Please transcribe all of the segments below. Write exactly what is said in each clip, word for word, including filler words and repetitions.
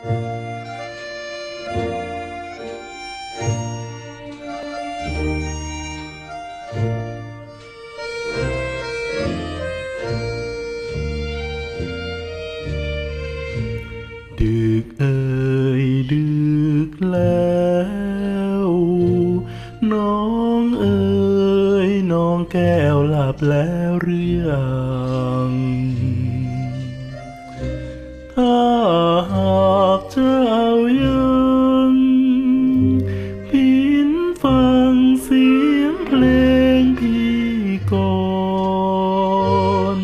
ดึกเอ่ยดึกแล้วน้องเอ่ยน้องแก้วหลับแล้วหรือยังถ้าหากเจ้ายังพินฟังเสียงเพลงพี่ก่อน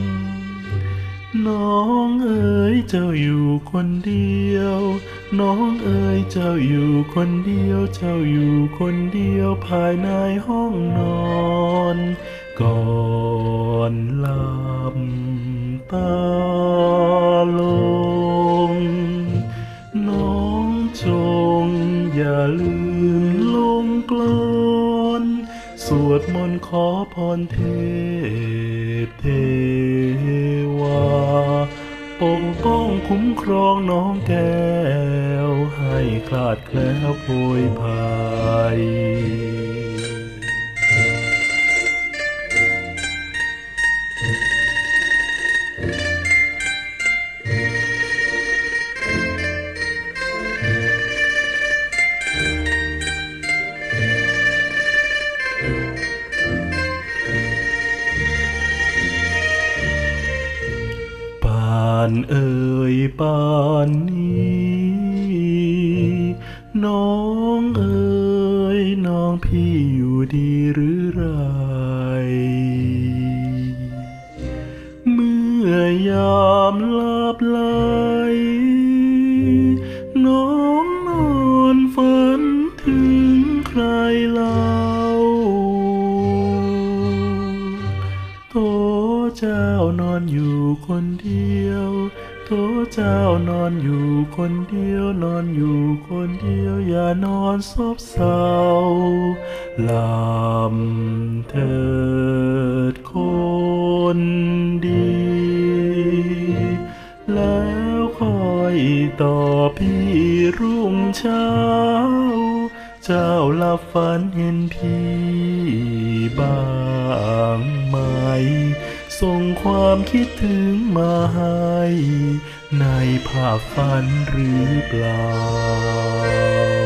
น้องเอ๋ยเจ้าอยู่คนเดียวน้องเอ๋ยเจ้าอยู่คนเดียวเจ้าอยู่คนเดียวภายในห้องนอนก่อนหลับตาลงน้องจงอย่าลืมลงกลอนสวดมนต์ขอพรเทพเทวาปกป้องคุ้มครองน้องแก้วให้คลาดแคล้วโผยภัยป่านเอ่ยป่านนี้น้องเอ๋ยน้องพี่อยู่ดีหรือไรเมื่อยามหลับไหลน้องนอนฝันถึงใครเล่าโถเจ้านอนอยู่คนเดียวโถเจ้านอนอยู่คนเดียวนอนอยู่คนเดียวอย่านอนซบเศร้าลำเถิดคนดีแล้วคอยต่อพี่รุ่งเช้าเจ้าหลับฝันเห็นพี่บ้างไหมส่งความคิดถึงมาให้ในภาพฝันหรือเปล่า